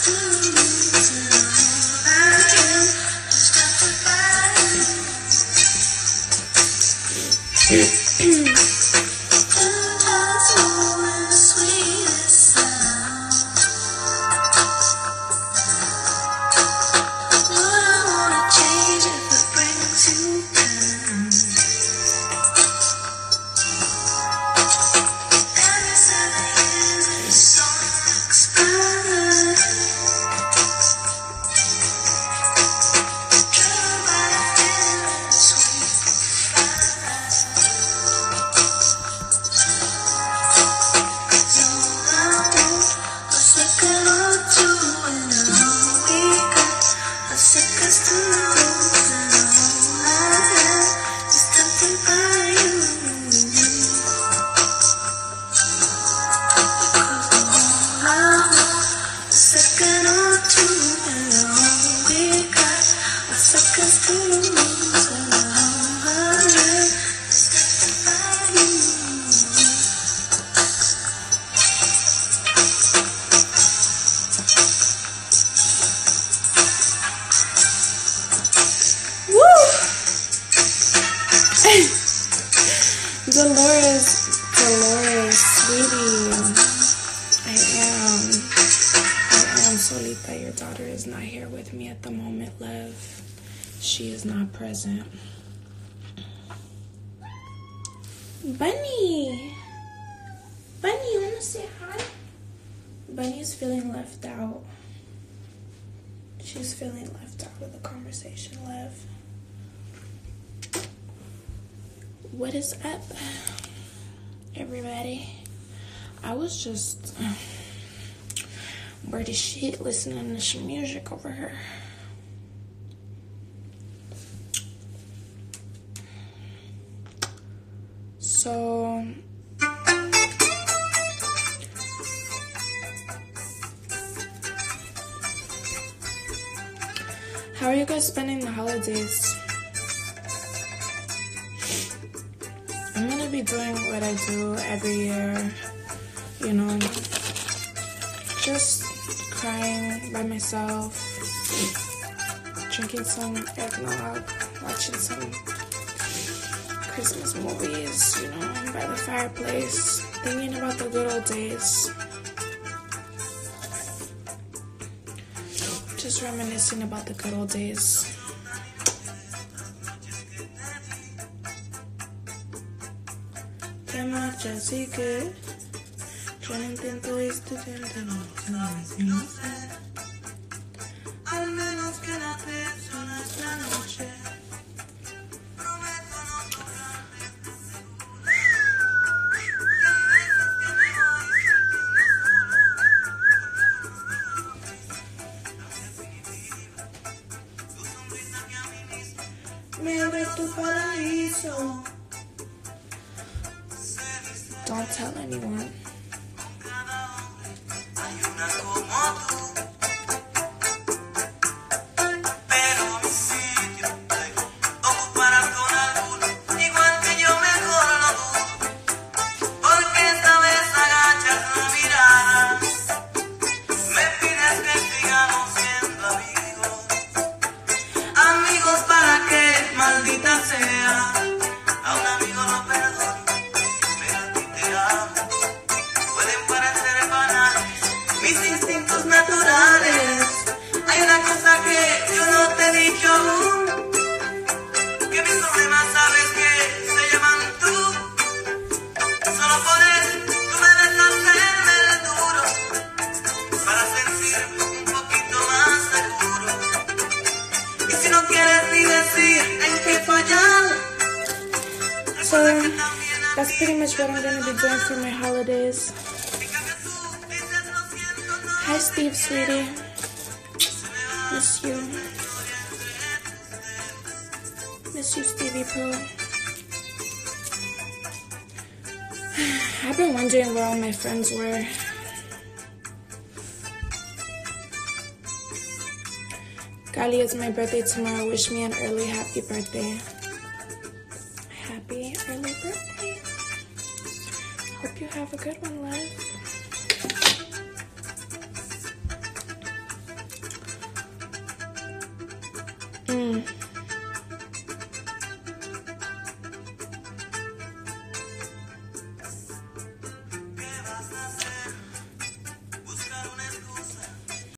Dolores, sweetie, I am Solita. Your daughter is not here with me at the moment, love. She is not present. Bunny, you wanna say hi? Bunny is feeling left out. She's feeling left out of the conversation, love. What is up, everybody? I was just bored as shit listening to some music over here. So how are you guys spending the holidays? I'm gonna be doing what I do every year, you know, just crying by myself, drinking some eggnog, watching some Christmas movies, you know, by the fireplace, thinking about the good old days, just reminiscing about the good old days. Así que yo no intento estudiante, no sé, al menos que la persona esta noche. Me abre tu paraíso. Don't tell anyone. So that's pretty much what I'm going to be doing for my holidays. Hi, Steve, sweetie. Miss you. Miss you, Stevie Pooh. I've been wondering where all my friends were. Gali, it's my birthday tomorrow. Wish me an early happy birthday. Happy early birthday. Hope you have a good one, love. Mm.